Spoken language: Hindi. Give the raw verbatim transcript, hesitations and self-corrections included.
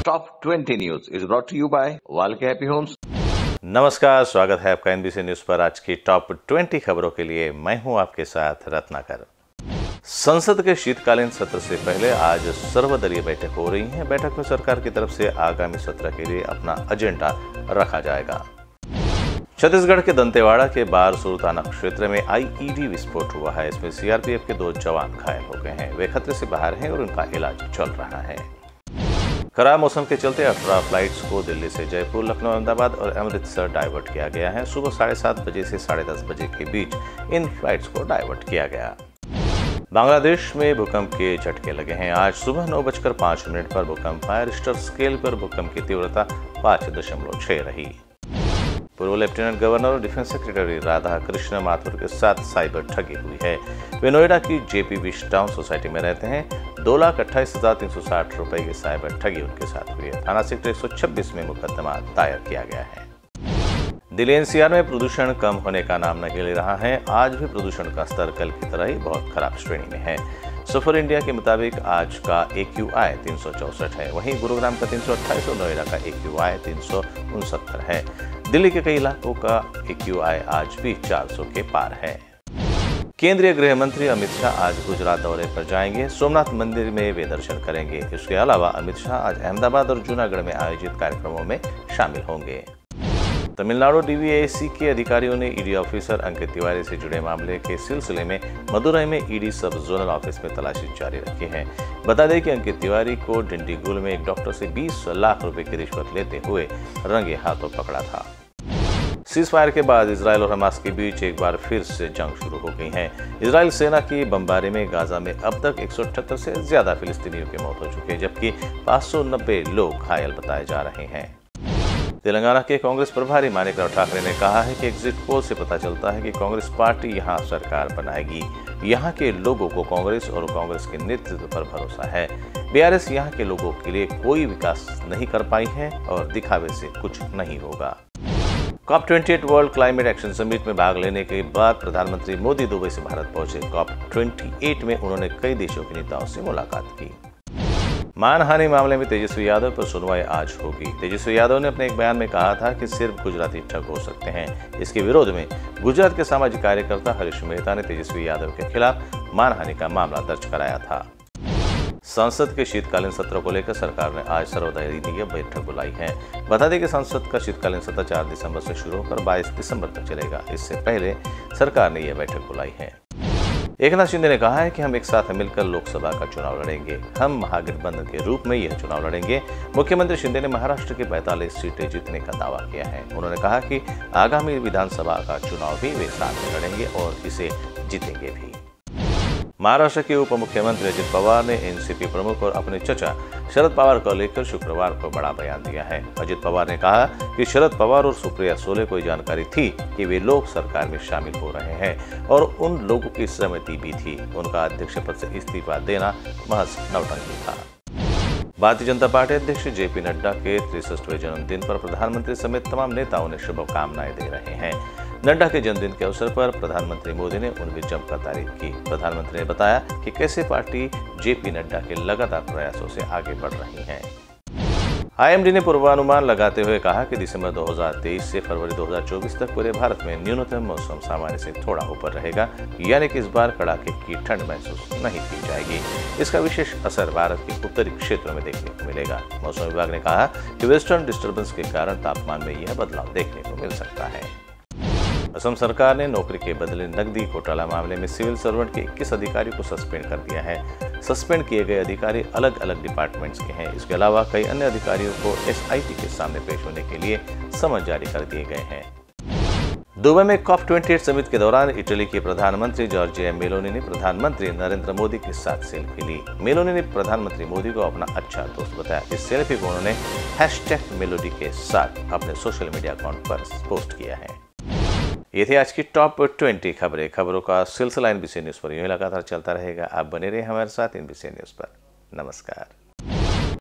Top twenty news is brought to you by वाल्के हैप्पी होम्स। नमस्कार, स्वागत है आपका एनबीसी न्यूज पर। आज की टॉप ट्वेंटी खबरों के लिए मैं हूं आपके साथ रत्नाकर। संसद के शीतकालीन सत्र से पहले आज सर्वदलीय बैठक हो रही है। बैठक में सरकार की तरफ से आगामी सत्र के लिए अपना एजेंडा रखा जाएगा। छत्तीसगढ़ के दंतेवाड़ा के बारसूर थाना क्षेत्र में आईईडी विस्फोट हुआ है। इसमें सीआरपीएफ के दो जवान घायल हो गए हैं। वे खतरे से बाहर हैं और उनका इलाज चल रहा है। खराब मौसम के चलते अठारह फ्लाइट्स को दिल्ली से जयपुर, लखनऊ, अहमदाबाद और अमृतसर डाइवर्ट किया गया है। सुबह साढ़े सात बजे से साढ़े दस बजे के बीच इन फ्लाइट्स को डाइवर्ट किया गया। बांग्लादेश में भूकंप के झटके लगे हैं। आज सुबह नौ बजकर पांच मिनट पर भूकंप आया। रिश्टर स्केल पर भूकंप की तीव्रता पांच दशमलव छह रही। पूर्व लेफ्टिनेंट गवर्नर और डिफेंस सेक्रेटरी राधा कृष्ण माथुर के साथ साइबर ठगी हुई है। वे नोएडा की जेपी विश टाउन सोसाइटी में रहते हैं। दो लाख अट्ठाईस हजार तीन सौ साठ रुपए की साइबर ठगी उनके साथ हुई है। थाना सेक्टर एक सौ छब्बीस में मुकदमा दायर किया गया है। दिल्ली एनसीआर में प्रदूषण कम होने का नाम नहीं ले रहा है। आज भी प्रदूषण का स्तर कल की तरह ही बहुत खराब श्रेणी में है। सफर इंडिया के मुताबिक आज का एक्यूआई तीन सौ चौसठ है। वहीं गुरुग्राम का तीन सौ अट्ठाईस और नोएडा का एक्यूआई तीन सौ उनसत्तर है। दिल्ली के कई इलाकों का एक्यूआई आज भी चार सौ के पार है। केंद्रीय गृह मंत्री अमित शाह आज गुजरात दौरे पर जाएंगे। सोमनाथ मंदिर में वे दर्शन करेंगे। इसके अलावा अमित शाह आज अहमदाबाद और जूनागढ़ में आयोजित कार्यक्रमों में शामिल होंगे। तमिलनाडु डीवीएसी के अधिकारियों ने ईडी ऑफिसर अंकित तिवारी से जुड़े मामले के सिलसिले में मदुरई में ईडी सब जोनल ऑफिस में तलाशी जारी रखी है। बता दें कि अंकित तिवारी को डिंडीगुल में एक डॉक्टर से बीस लाख रुपए की रिश्वत लेते हुए रंगे हाथों पकड़ा था। सीज फायर के बाद इजरायल और हमास के बीच एक बार फिर से जंग शुरू हो गई है। इजरायल सेना की बमबारी में गाजा में अब तक एक सौ अठहत्तर से ज्यादा फिलिस्तीनियों की मौत हो चुकी है, जबकि पाँच सौ नब्बे लोग घायल बताए जा रहे हैं। तेलंगाना के कांग्रेस प्रभारी मानिकराव ठाकरे ने कहा है कि एग्जिट पोल से पता चलता है कि कांग्रेस पार्टी यहां सरकार बनाएगी। यहां के लोगों को कांग्रेस और कांग्रेस के नेतृत्व पर भरोसा है। बीआरएस यहां के लोगों के लिए कोई विकास नहीं कर पाई है और दिखावे से कुछ नहीं होगा। कॉप अट्ठाईस वर्ल्ड क्लाइमेट एक्शन समिट में भाग लेने के बाद प्रधानमंत्री मोदी दुबई से भारत पहुंचे। कॉप अट्ठाईस में उन्होंने कई देशों के नेताओं से मुलाकात की। मानहानि मामले में तेजस्वी यादव पर सुनवाई आज होगी। तेजस्वी यादव ने अपने एक बयान में कहा था कि सिर्फ गुजराती ठग हो सकते हैं। इसके विरोध में गुजरात के सामाजिक कार्यकर्ता हरीश मेहता ने तेजस्वी यादव के खिलाफ मानहानि का मामला दर्ज कराया था। संसद के शीतकालीन सत्र को लेकर सरकार ने आज सर्वदलीय बैठक बुलाई है। बता दें कि संसद का शीतकालीन सत्र चार दिसंबर से शुरू होकर बाईस दिसंबर तक चलेगा। इससे पहले सरकार ने यह बैठक बुलाई है। एकनाथ शिंदे ने कहा है कि हम एक साथ मिलकर लोकसभा का चुनाव लड़ेंगे। हम महागठबंधन के रूप में यह चुनाव लड़ेंगे। मुख्यमंत्री शिंदे ने महाराष्ट्र के पैंतालीस सीटें जीतने का दावा किया है। उन्होंने कहा कि आगामी विधानसभा का चुनाव भी वे साथ में लड़ेंगे और इसे जीतेंगे भी। महाराष्ट्र के उप मुख्यमंत्री अजित पवार ने एनसीपी प्रमुख और अपने चचा शरद पवार को लेकर शुक्रवार को बड़ा बयान दिया है। अजित पवार ने कहा कि शरद पवार और सुप्रिया सुले को जानकारी थी कि वे लोग सरकार में शामिल हो रहे हैं और उन लोगों की सहमति भी थी। उनका अध्यक्ष पद से इस्तीफा देना महज नौटंकी था। भारतीय जनता पार्टी अध्यक्ष जेपी नड्डा के तिरसठवें जन्मदिन पर प्रधानमंत्री समेत तमाम नेताओं ने शुभकामनाएं दे रहे हैं। नड्डा के जन्मदिन के अवसर पर प्रधानमंत्री मोदी ने उनकी जमकर तारीफ की। प्रधानमंत्री ने बताया कि कैसे पार्टी जेपी नड्डा के लगातार प्रयासों से आगे बढ़ रही है। आईएमडी ने पूर्वानुमान लगाते हुए कहा कि दिसंबर दो हज़ार तेईस से फरवरी दो हज़ार चौबीस तक पूरे भारत में न्यूनतम मौसम सामान्य से थोड़ा ऊपर रहेगा, यानी कि इस बार कड़ाके की ठंड महसूस नहीं की जाएगी। इसका विशेष असर भारत के उत्तरी क्षेत्रों में देखने को मिलेगा। मौसम विभाग ने कहा कि वेस्टर्न डिस्टर्बेंस के कारण तापमान में यह बदलाव देखने को मिल सकता है। असम सरकार ने नौकरी के बदले नकदी घोटाला मामले में सिविल सर्वेंट के इक्कीस अधिकारियों को सस्पेंड कर दिया है। सस्पेंड किए गए अधिकारी अलग अलग डिपार्टमेंट्स के हैं। इसके अलावा कई अन्य अधिकारियों को एसआईटी के सामने पेश होने के लिए समन जारी कर दिए गए हैं। दुबई में कॉप अट्ठाईस समिट के दौरान इटली के प्रधानमंत्री जॉर्जिया मेलोनी ने प्रधानमंत्री नरेंद्र मोदी के साथ सेल्फी ली। मेलोनी ने प्रधानमंत्री मोदी को अपना अच्छा दोस्त बताया। इस सेल्फी को उन्होंने हैशटैग मेलोडी के साथ अपने सोशल मीडिया अकाउंट पर पोस्ट किया है। ये थी आज की टॉप ट्वेंटी खबरें। खबरों का सिलसिला एनबीसी न्यूज पर यूं लगातार चलता रहेगा। आप बने रहे हमारे साथ एनबीसी न्यूज पर। नमस्कार।